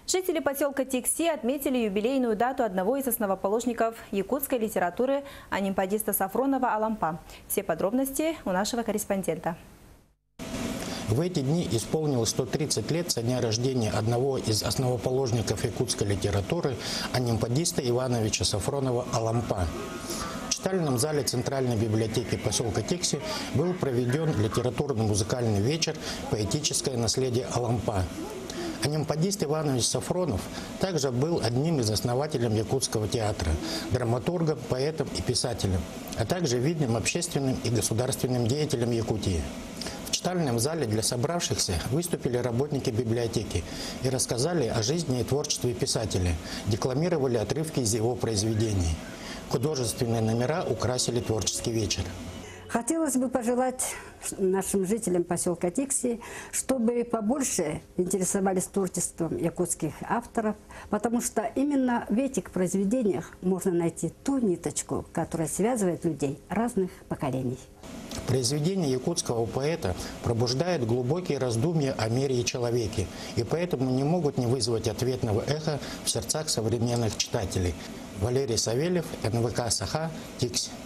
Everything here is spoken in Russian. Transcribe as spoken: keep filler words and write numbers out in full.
Жители поселка Тикси отметили юбилейную дату одного из основоположников якутской литературы анимпадиста Сафронова Алампа. Все подробности у нашего корреспондента. В эти дни исполнилось сто тридцать лет со дня рождения одного из основоположников якутской литературы анимпадиста Ивановича Сафронова Алампа. В читальном зале Центральной библиотеки поселка Тикси был проведен литературно-музыкальный вечер «Поэтическое наследие Алампа». Анимпадист Иванович Сафронов также был одним из основателей якутского театра, драматургом, поэтом и писателем, а также видным общественным и государственным деятелем Якутии. В читальном зале для собравшихся выступили работники библиотеки и рассказали о жизни и творчестве писателя, декламировали отрывки из его произведений. Художественные номера украсили творческий вечер. Хотелось бы пожелать нашим жителям поселка Тикси, чтобы побольше интересовались творчеством якутских авторов, потому что именно в этих произведениях можно найти ту ниточку, которая связывает людей разных поколений. Произведения якутского поэта пробуждают глубокие раздумья о мире и человеке, и поэтому не могут не вызвать ответного эха в сердцах современных читателей. Валерий Савельев, эн вэ ка «Саха», Тикси.